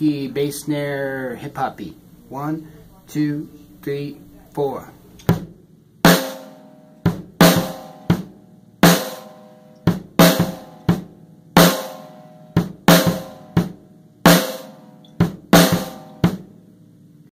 funky bass snare hip hop beat. 1, 2, 3, 4.